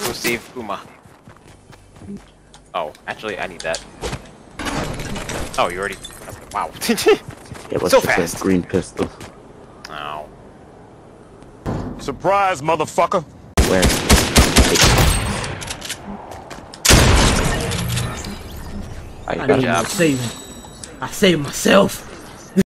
go save Uma. Oh, actually, I need that. Oh, you already... Wow. Yeah, what's So with that fast. green pistol? Oh. Surprise, motherfucker! Where? I need to save him. I saved myself.